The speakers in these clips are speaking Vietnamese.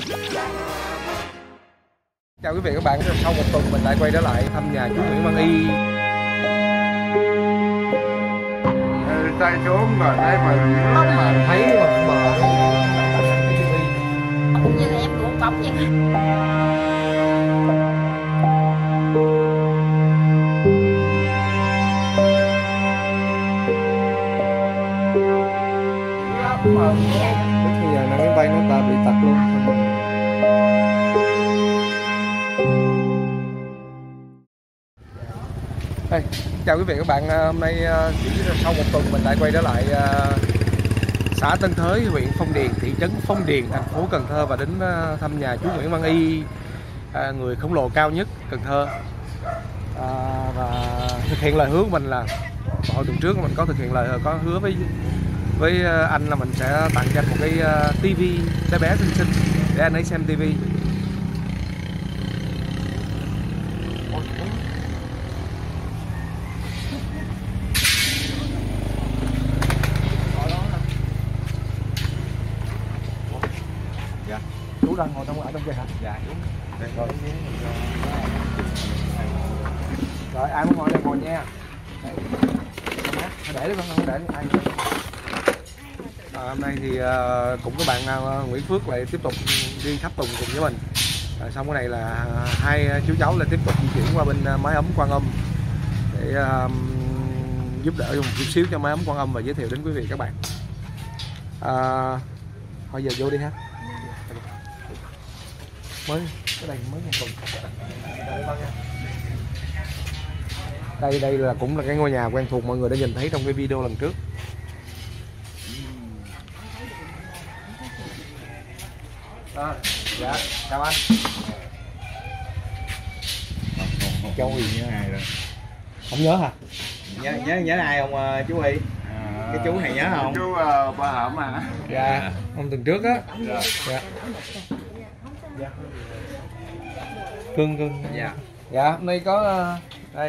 Chào quý vị các bạn, sau một tuần mình lại quay trở lại thăm nhà chú Nguyễn Văn Y. Tay xuống rồi đây mà Thấy mà cũng như em cũng bóng vậy. bây giờ máy bay nó bị tật luôn. Hey, chào quý vị các bạn, hôm nay sau một tuần mình lại quay trở lại xã Tân Thới, huyện Phong Điền, thị trấn Phong Điền, thành phố Cần Thơ và đến thăm nhà chú Nguyễn Văn Y, người khổng lồ cao nhất Cần Thơ, và thực hiện lời hứa của mình là hồi tuần trước mình có thực hiện lời có hứa với anh là mình sẽ tặng cho anh một cái tivi bé bé xinh xinh để anh ấy xem tivi. Dạ. Chú đang ngồi ở trong kia hả? Dạ đúng. Rồi ai muốn ngồi đây ngồi nha. Để đấy không để ai. Hôm nay thì cũng có bạn Nguyễn Phước lại tiếp tục đi tháp tùng cùng với mình. Xong cái này là hai chú cháu lại tiếp tục di chuyển qua bên mái ấm Quan Âm để giúp đỡ một chút xíu cho mái ấm Quan Âm và giới thiệu đến quý vị các bạn. Thôi giờ vô đi ha. Mới cái này mới ngày tuần. Đây là cũng là cái ngôi nhà quen thuộc mọi người đã nhìn thấy trong cái video lần trước. Dạ, chào anh. Cháu Y nhớ ai rồi? Không nhớ hả? Nhớ ai không chú Y? Cái chú này nhớ không? Chú Ba Hẩm à? Dạ, hôm tuần trước á. Dạ. Cưng. Dạ. Dạ, hôm nay có đây.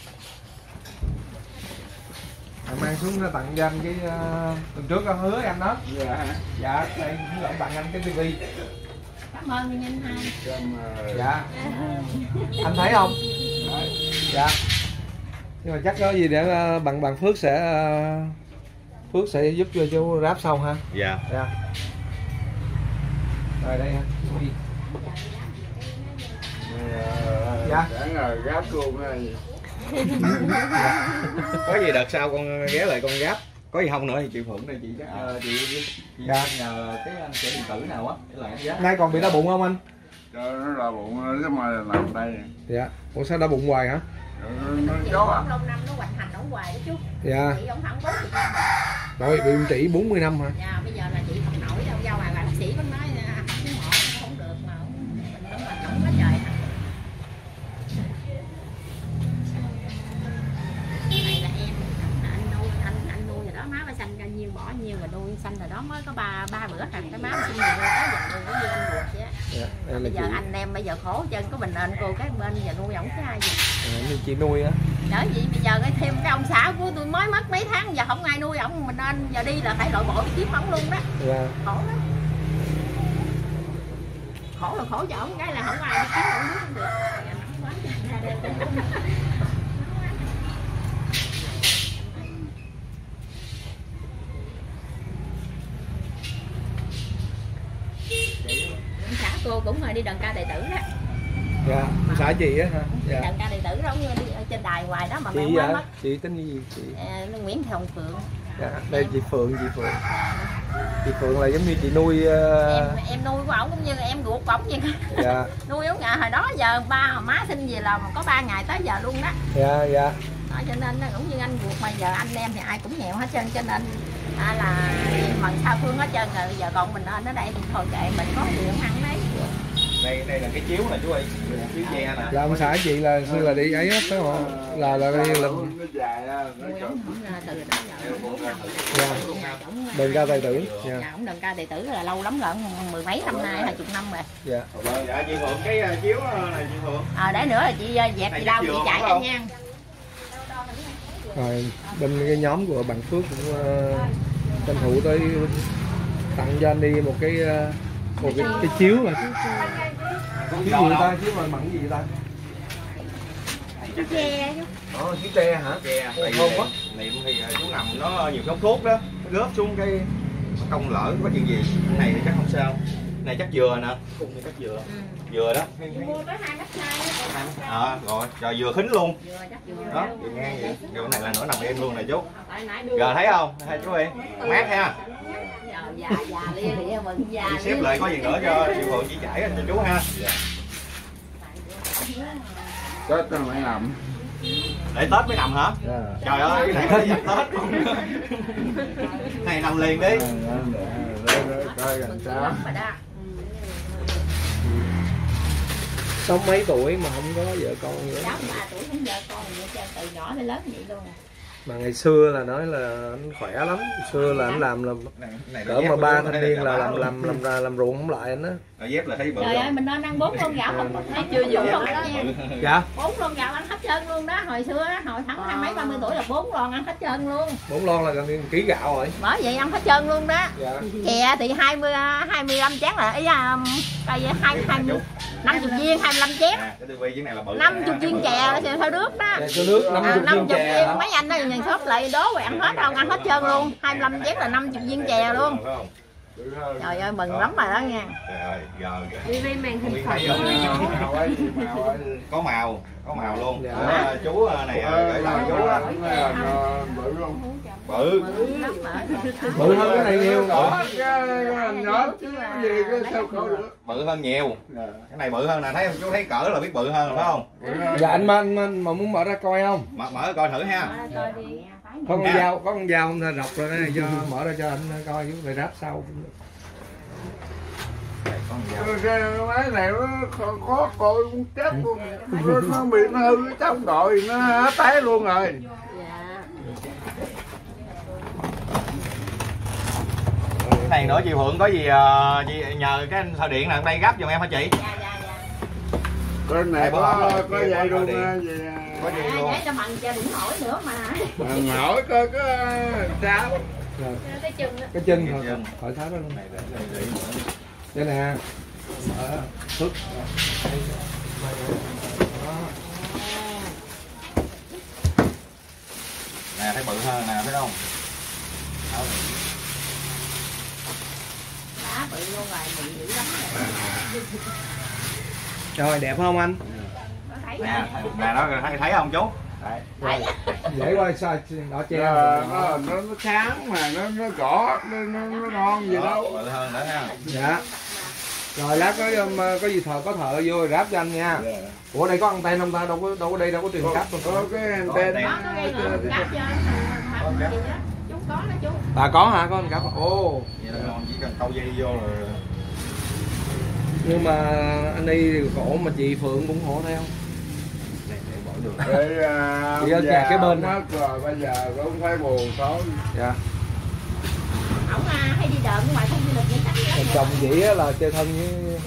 Mang xuống tặng cho anh cái tuần trước có hứa anh đó. Dạ, đây hứa tặng anh cái tivi. Cảm ơn anh hai. Dạ. Anh thấy không? Dạ. Nhưng mà chắc có gì để bạn Phước sẽ giúp cho chú ráp sau ha. Dạ. Dạ. Rồi đây ha. Dạ. Đáng là gáp luôn á. Có gì đợt sau con ghé lại con gáp. Có gì không nữa thì chị Phượng đây chị chị dạ. Nhờ cái anh sẽ điện tử nào á để lại gáp. Nay còn bị đau bụng không anh? Trời nó là bụng nó mà làm đây. Dạ. Ủa sao đau bụng hoài hả? Nó chó à. Lâu năm nó hoành hành ở ngoài đó chú. Dạ. Chị ông thẳng 40 năm. Rồi bị trị 40 năm hả? Dạ, bây giờ là chị không nổi đâu, giao lại bác sĩ vẫn nói cái mỏ nó không được mà mình không có trời. Này là em anh nuôi rồi đó, má ba xanh ra nhiêu bỏ nhiêu mà nuôi xanh rồi đó, mới có ba bữa thằng cái má mà sinh rồi tới giờ nuôi có như anh ruột vậy á. Dạ, bây giờ chị... anh em bây giờ khổ chân có mình anh cô cái bên giờ nuôi ổng cái ai gì. Chị nuôi á. Bởi vậy bây giờ cái thêm cái ông xã của tôi mới mất mấy tháng giờ không ai nuôi ổng, mình nên giờ đi là phải lội bộ đi kiếm ổng luôn đó. Dạ. Khổ lắm. Khổ là khổ cho ổng cái là không ai đi kiếm ổng nước không được. Xã cô cũng đi đờn ca đệ tử đó. Dạ, xã chị á hả? Dạ. Đờn ca đệ tử đó, đi trên đài ngoài đó mà chị mẹ dạ, mất. chị tính gì chị? Nguyễn Thị Hồng Phượng. Dạ, đây chị Phượng. Chị Phượng là giống như chị nuôi em nuôi của ổng cũng như em ruột ổng vậy. Dạ. Nuôi ổng ngày hồi đó giờ má sinh về là có 3 ngày tới giờ luôn đó. Dạ. Đó, cho nên nó cũng như anh ruột mà giờ anh em thì ai cũng nghèo hết trơn, cho nên là mà sao Phương hết trơn rồi, giờ còn mình ở đây thì thôi kệ mình có điện ăn đấy. Đây là cái chiếu nè chú ơi, chiếu che nè. Là ông xã chị là xưa là đi ấy hết phải không? Là đây là nó dài á, nó Ổng từ đó dạ. Đờn ca tài tử. Dạ, ổng đờn ca tài tử là lâu lắm rồi, mười mấy năm nay, 20 năm rồi. Dạ. Dạ chị Phượng cái chiếu này chị Phượng. Để nữa là chị dẹp chị lau chị chạy cho nha. Rồi bên cái nhóm của bạn Phước cũng tranh thủ tới tặng cho anh đi một cái Ồ, cái chiếu mà chiếu gì ta, chiếu mà mặn gì vậy ta? Tre chứ. Chiếu tre hả? Tre thơm quá. Niệm thì chú nằm nó nhiều cái thuốc đó, nó góp xuống cái không lỡ có chuyện gì. Cái này thì chắc không sao. Này chắc dừa nè, cùng này chắc dừa. Dừa đó. Mua tới 2 mét hai. Rồi dừa khính luôn. Đó, vừa nghe vậy. Rồi cái này là nửa nằm im luôn nè chú. Giờ thấy không? Thấy chú ơi. Mát ha. Già lia lịa mừng già. Xếp lại có gì nữa cho chị Phượng chỉ chảy cho chú ha. Tết nó phải làm. Để Tết mới nằm hả? Trời ơi, cái này phải dành Tết luôn. Này nằm liền đi. Coi làm sao. Sống mấy tuổi mà không có vợ con nữa. 3 tuổi không vợ con nữa, từ nhỏ đến lớn vậy luôn. Mà ngày xưa là nói là anh khỏe lắm, xưa là anh làm cỡ mà 3 thanh niên là làm ruộng không lại anh á. Dép là thấy bự. Trời ơi, mình nên ăn 4 lon gạo không có thấy chưa vừa không đó nha. Dạ. 4 lon gạo ăn hết trơn luôn đó, hồi xưa đó, hồi tháng 20 30 tuổi là 4 lon ăn hết trơn luôn. 4 lon là gần ký gạo rồi. Bởi vậy ăn hết trơn luôn đó. Dạ. Chè thì 25 chén là ý là coi vậy 50 viên 25 chén. Cái tivi cái này là bự. 50 viên chè theo nước đó. Cho nước 50 viên chè. Mấy anh đó nhìn sót lại đố rồi ăn hết không, ăn hết trơn luôn. 25 chén là 50 viên chè luôn. Trời ơi mừng lắm rồi đó nha. Trời ơi, giờ TV màn hình Phật. có màu luôn. Dạ. Chú này gửi tặng chú á. Bự luôn. Bự. Bự hơn cái này nhiều. Nhỏ chứ gì cái sao khổ được. Bự hơn nhiều. Cái này bự hơn nè, thấy chú thấy cỡ là biết bự hơn phải không? Dạ anh mà muốn mở ra coi không? Mở coi thử ha. Có con dao không, rọc ra đây cho mở ra cho anh coi chứ rồi ráp sau. Cái máy này nó khó coi cũng chết luôn. Nó bị nó hư trong đội nó té luôn rồi. Cái này nữa chị Phượng có gì nhờ cái anh thợ điện nào đây gấp giùm em hả chị? Cái này có dây luôn gì. Có gì luôn. Cho mặn cho đừng nổi nữa mà. Hỏi coi có sao. Cái chân Cái chân khỏi tháo ra luôn. Đây nè. Thức. Nè thấy bự hơn nè thấy không? Đá bự luôn rồi, bự dữ lắm rồi. Rồi đẹp không anh? Nè nó thấy không chú? Đấy. Dễ quá sao đỏ tre. Nó sáng mà nó gõ nó ngon gì đâu. Bự hơn nữa ha. Dạ. Rồi lát có gì có thợ vô rồi ráp cho anh nha. Ủa đây có anten không ta? Đâu có đây đâu có truyền cáp đâu. Có cái anten. Chú có đó chú. À có hả? Có anh cáp. Ồ. Chỉ cần câu dây vô rồi. Nhưng mà anh đi thì khổ mà chị Phượng cũng khổ theo. Chị ở nhà cái bên mất rồi bây giờ cũng thấy buồn tối. Dạ. Ổng hay đi đợt ngoài không du lịch vậy chắc. Chồng chị là chơi thân với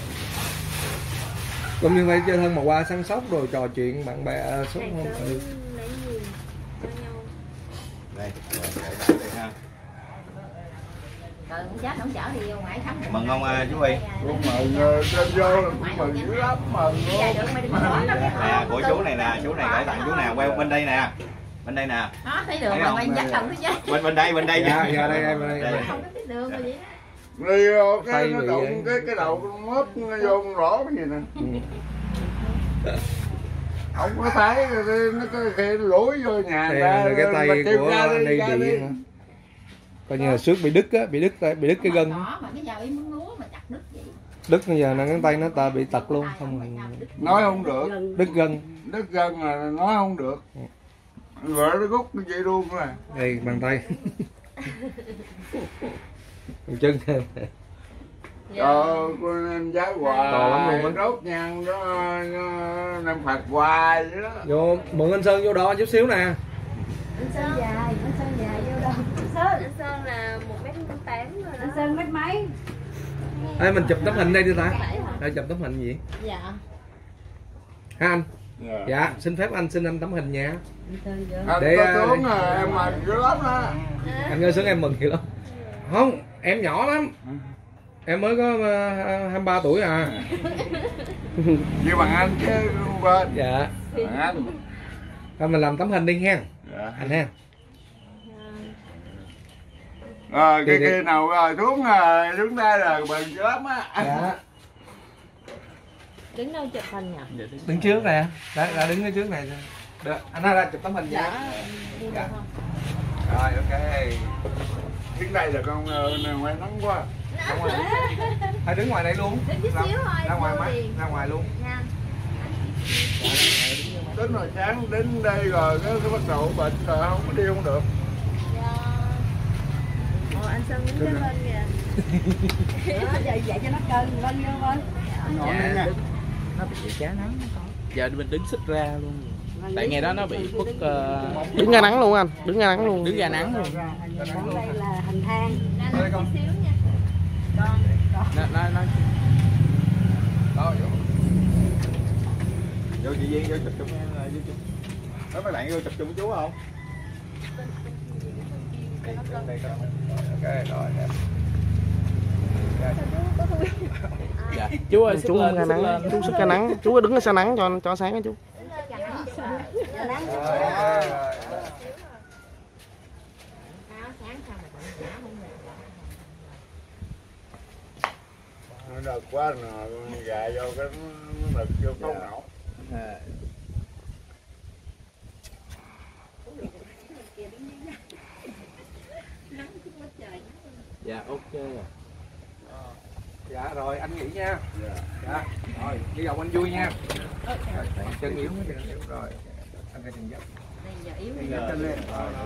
cũng như phải chơi thân mà qua săn sóc rồi trò chuyện bạn bè sống không được. Đây, đây ha. Chết không chở đi vô ngoài khám. Mừng không chú Huy? Cũng mừng trên vô cũng mừng dữ lắm mừng luôn. Nè của chú này nè, chú này gửi tặng chú nào quay bên đây nè. Bên đây nè. Đó thấy đường mà quay dắt không thấy chứ. Bên đây. Dạ đây. Không có thấy đường rồi vậy. Đi vô cái nó đụng cái đầu con mớp nó vô con rõ gì nè. Không có thấy nó cái lũi vô nhà ra. Cái tay của anh đi bị coi như là xước bị đứt cái gân. Đứt bây giờ là cái tay nó bị tật luôn không. Nói không được. Đứt gân là nói không được. Rồi nó rút như vậy luôn rồi. Đây bàn tay. Chân. Con em giá hoài đốt nhang đó Nam Phật hoài vậy đó. Vô mượn anh Sơn vô đó chút xíu nè. Anh Sơn dài vô đâu? Anh Sơn là 1m8 rồi đó. Anh Sơn mét mấy? Ê mình chụp tấm hình đây đi ta. Đây chụp tấm hình gì? Dạ. Ha anh. Dạ, xin phép anh xin anh tấm hình nha. Để tướng em mừng dữ lắm đó. Anh ơi xuống em mừng dữ lắm. Không, em nhỏ lắm. Em mới có 23 tuổi à. Như bằng anh chứ không quên. Dạ. Bằng anh. Thôi mình làm tấm hình đi ha. Dạ. Anh ha. Rồi Đi, cái đi. kia nào rồi xuống đây là bền lắm á. Dạ. Đứng đâu chụp hình nhỉ? Đứng trước nè. Đã đứng ở trước này. Được, anh ra chụp tấm hình nha. Đi được không? Rồi ok. Đứng đây là con ngoài nắng quá. Thôi đứng ngoài đây luôn. Đứng chút xíu thôi. Ra ngoài vô mắt, liền. ra ngoài luôn. Nha. Tính rồi sáng đến đây rồi cái bắt đầu bệnh rồi không có đi không được. Dạ. Ồ, anh Sơn đứng kế bên kìa. Giờ vậy cho nó cân lên vô bên. Dạ, nó bị chá nắng nó có. Giờ mình đứng xích ra luôn. Tại ngày đó nó bị khuất Đứng ra nắng luôn anh, đứng ra nắng luôn. đứng ra nắng luôn. Còn đây là hình thang. Ra lên chút xíu nha. Nó Đó, vô chị Duyên vô chụp chung em rồi vô chung. Có mấy bạn vô chụp chung với chú không? Ok rồi. dạ. Chú ơi, Chú không ra nắng, chú sức ra nắng, chú đứng ở xa nắng cho sáng á chú. Nó đợt quá rồi gà vô cái nó đợt vô không nổ. Dạ ok rồi. Dạ rồi anh nghỉ nha. Dạ. Rồi hy vọng anh vui nha. Chân yếu rồi. Anh phải chân dấp. Giờ yếu Chân lên.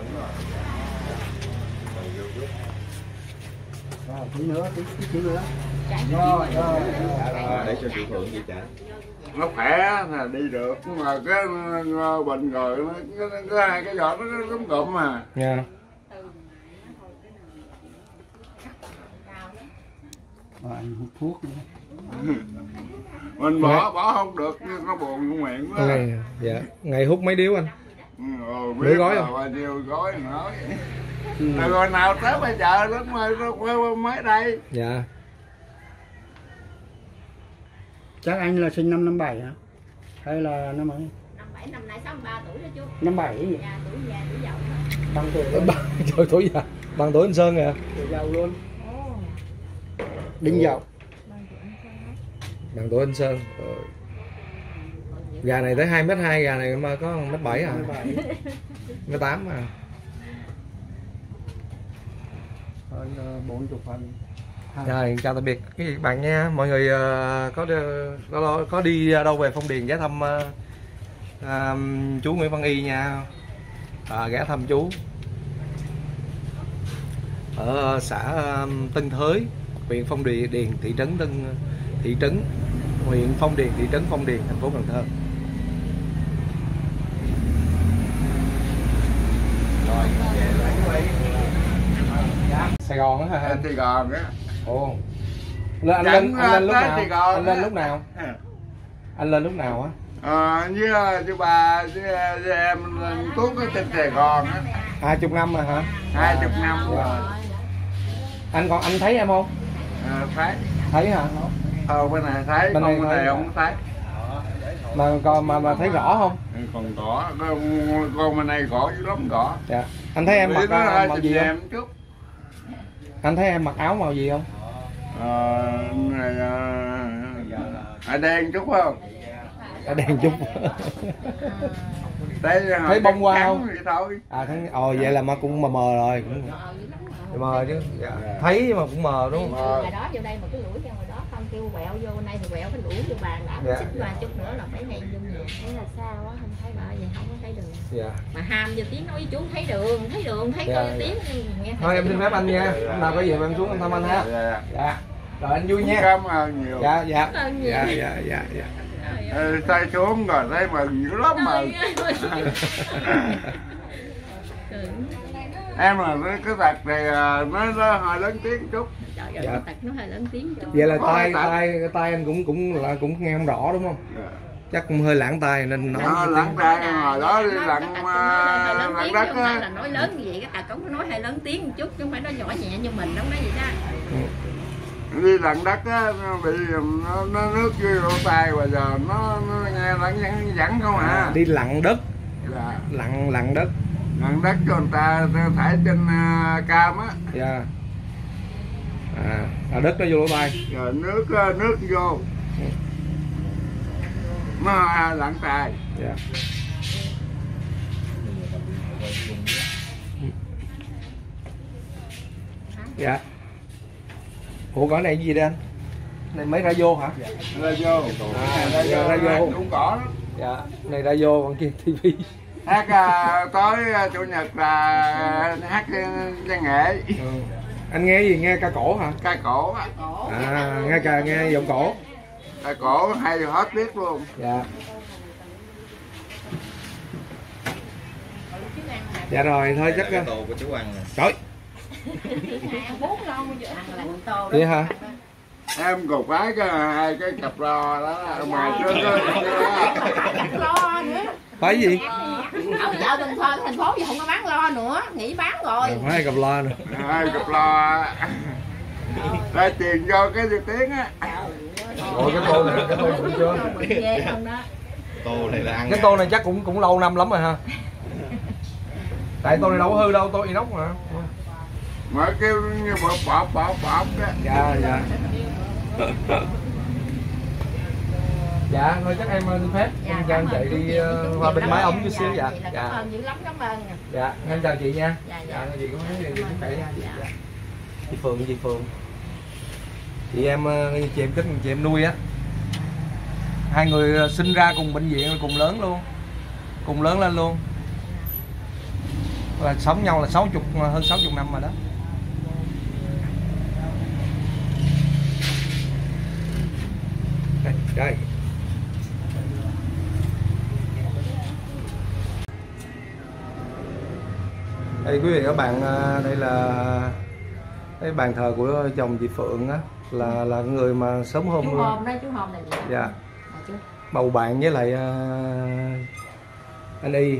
Rồi tí nữa, tí nữa. Rồi. Để cho chị Phượng đi trả. Nó khỏe là đi được nhưng mà cái bệnh rồi nó có hai cái giọt nó cúm cụm mà. Dạ. Anh hút thuốc nữa. Mình bỏ không được nó buồn trong miệng quá. Dạ. Ngày hút mấy điếu anh? Biết gói là không? bao nhiêu gói nói. Rồi nào tới bây giờ nó mới đây. Dạ. Chắc anh là sinh năm 57 hả? Hay là năm mấy? 57 năm nay 63 tuổi đó chú. 57 gì? Dạ, tuổi già tuổi giàu. Bằng tuổi luôn. Trời tuổi già. Bằng tuổi anh Sơn kìa. Tuổi giàu luôn. Đinh Dậu. Bằng tuổi anh Sơn. Gà này tới 2m2, gà này mà có 1m7 à? 1m8 à? Hơn 40 phần. Rồi, chào tạm biệt các bạn nha. Mọi người có đi đâu về Phong Điền ghé thăm chú Nguyễn Văn Y nha. Ghé thăm chú ở xã Tân Thới, huyện Phong Điền, thị trấn huyện Phong Điền, thị trấn Phong Điền, thành phố Cần Thơ. Rồi, Sài Gòn á hả anh? Sài Gòn á. Ồ. Anh lên lúc nào? Anh lên lúc nào? À. Anh lên lúc nào á? Với bà với em tuốt ở trên Sài Gòn á. 20 năm rồi hả? 20 năm rồi. Anh thấy em không? Thấy. Thấy hả? Bên này thấy, bên này không thấy. Mà thấy rõ không? Còn gõ, con bên này gõ dữ lắm gõ. Dạ. Anh thấy em mặc màu gì không? Em chút. Anh thấy em mặc áo màu gì không? Đen chút không? Đen chút. Thấy bông hoa không? Thôi. Vậy là mà cũng mờ rồi. Mờ chứ. Dạ. Thấy mà cũng mờ đúng không? Ngoài đó vô đây một cái lũi ra ngoài đó không kêu quẹo vô nay thì quẹo cái lũi vô bàn đã xích qua chút nữa là phải ngay vô nhiều. Thấy là sao á, không thấy bà Vậy không có thấy đường. Dạ. Mà ham vô tiếng nói với chú thấy đường, thấy Dạ. có tiếng nghe. Thôi em xin phép anh nha. Hôm nào có gì em xuống em thăm anh ha. Dạ. Rồi anh vui nha. Cảm ơn nhiều. Dạ. Dạ. Tay xuống rồi thấy mừng dữ lắm mà. Em là cái tật này nó hơi lớn tiếng chút. Trời ơi, tật nó hơi lớn tiếng chút. Vậy là tay anh cũng nghe không rõ đúng không? Chắc cũng hơi lãng tai nên nói lãng tai hồi đó đi lặng đất á. Là nói lớn như vậy cái tật cũng nói hơi lớn tiếng một chút chứ không phải nói nhỏ nhẹ như mình đâu nói gì đó. đi lặn đất á, nó bị nó nước vô lỗ tai và giờ nó nghe lặn dẫn không à. Đi lặn đất. Dạ. Lặn đất. Lặn đất cho người ta thải trên cam á. Dạ. Đất nó vô lỗ tai. Rồi nước vô. Nó lặn tài. Dạ. Dạ. Ủa cỏ này gì đây anh? Này mấy ra vô hả? Ra vô. Ra vô. Cũng cỏ đó. Dạ. Này ra vô còn kia tivi. Hát tối chủ nhật là hát văn nghệ. Anh nghe gì? Nghe ca cổ hả? Ca cổ á. Nghe giọng cổ. Ca cổ hay hết biết luôn. Dạ. Dạ rồi thôi chắc cái tô của chú ăn nè. Trời. Vậy hả? Em còn phải hai cái cặp lo đó ở ngoài trước Lo nữa. Phải gì? Ở chợ thành phố giờ không có bán lo nữa, nghỉ bán rồi. Phải cặp lo nữa. hai cặp lo ra tiền vô cái tiếng á. Ủa cái tô này bự chưa? Tô này là ăn. Cái tô này chắc cũng lâu năm lắm rồi ha. Tại tô này đâu có hư đâu, tô inox mà. Mà kêu như bọt đó. Dạ. Dạ thôi chắc em xin phép em cho anh chạy đi qua bên máy ống chút xíu. Dạ. Cảm ơn dữ lắm, cảm ơn. Dạ em chào chị nha. Dạ. Chị có nói gì cũng chạy nha. Dạ. Chị Phượng. Chị em chị em nuôi á. Hai người sinh ra cùng bệnh viện cùng lớn luôn. Cùng lớn lên luôn. Là sống nhau là hơn 60 năm rồi đó. Đây. Đây quý vị các bạn, đây là cái bàn thờ của chồng chị Phượng á, là người mà sớm hôm chú Hôm đó, chú Hôm là gì? Dạ. Bầu bạn với lại anh Y.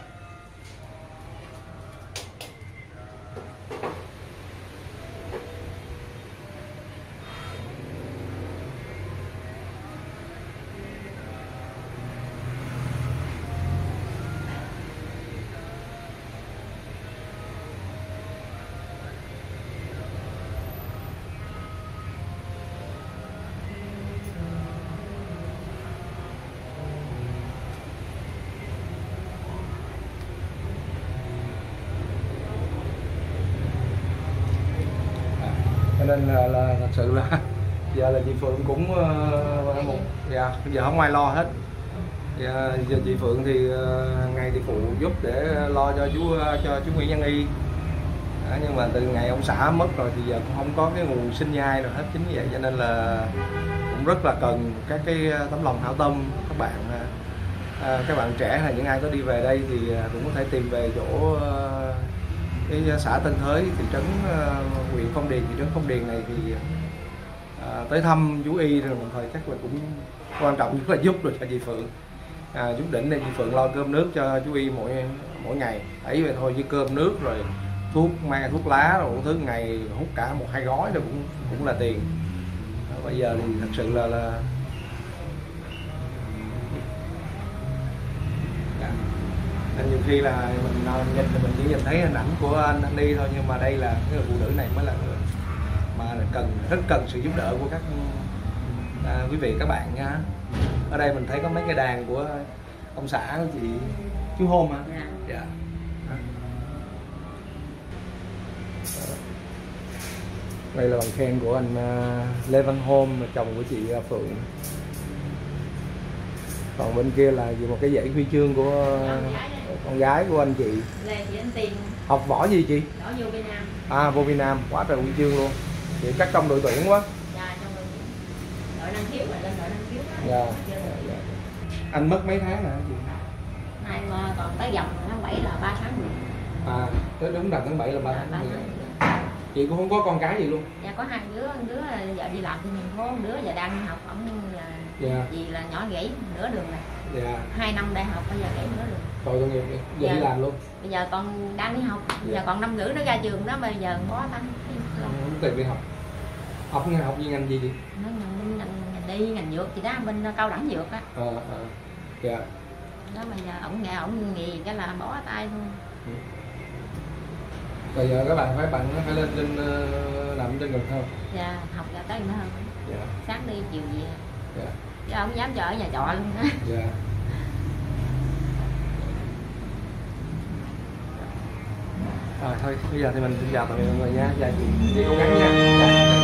Cho nên là thật sự là giờ là chị Phượng cũng dạ giờ không ai lo hết. Giờ chị Phượng thì hàng ngày thì phụ giúp để lo cho chú Nguyễn Văn Y. Nhưng mà từ ngày ông xã mất rồi thì giờ cũng không có cái nguồn sinh nhai nào hết, chính vì vậy cho nên là cũng rất là cần các cái tấm lòng hảo tâm các bạn trẻ hay những ai có đi về đây thì cũng có thể tìm về chỗ cái xã Tân Thới, thị trấn huyện Phong Điền, thị trấn Phong Điền này thì tới thăm chú Y rồi đồng thời chắc là cũng quan trọng nhất là giúp được cho chị Phượng, giúp đỉnh để chị Phượng lo cơm nước cho chú Y mỗi ngày. Ấy vậy thôi chứ cơm nước rồi thuốc mang thuốc lá rồi thứ ngày hút cả 1-2 gói rồi cũng là tiền. Bây giờ thì thật sự là nhiều khi là mình nhìn thì mình chỉ nhìn thấy hình ảnh của anh Y thôi, nhưng mà đây là cái người phụ nữ này mới là người mà rất cần sự giúp đỡ của các quý vị các bạn nha. Ở đây mình thấy có mấy cái đàn của ông xã của chị chú Hôm hả? Dạ. Đây là bằng khen của anh Lê Văn Hôm, chồng của chị Phượng. Còn bên kia là một cái dãy huy chương của con gái của anh chị. Học võ gì chị? Võ vô Việt Nam. À, vô Việt Nam, quá trời huy chương luôn. Chị chắc trong đội tuyển quá. Dạ, trong đội tuyển. Đội năng khiếu là lên đội năng khiếu. Dạ. Anh mất mấy tháng hả chị? Nay còn tới dòng tháng 7 là 3 tháng rồi. À, tới đúng là tháng 7 là 3 tháng rồi. Chị cũng không có con cái gì luôn? Dạ có hai đứa, đứa giờ đi làm thì thành phố, đứa giờ đang học, ổng là gì là nhỏ gãy nửa đường này. Dạ. 2 năm đại học bây giờ gãy nửa đường. Tội tội nghiệp đi. Giờ đi làm luôn. Bây giờ còn đang đi học, giờ còn 5 rưỡi nó ra trường đó, bây giờ có tăng. Không tìm đi học. Học gì ngành gì chị? Nó ngành dược thì đó, bên cao đẳng dược á. Dạ. Đó bây giờ ổng nghỉ cái là bỏ tay luôn. Bây giờ các bạn phải lên trên làm trên Cần Thơ. Dạ, học ra tới nữa hơn. Dạ. Sáng đi chiều về. Dạ. Chứ không dám chờ ở nhà trọ luôn á. Dạ. Thôi bây giờ thì mình xin chào tạm biệt mọi người nha. Dạ chị cố gắng nha. Dạ.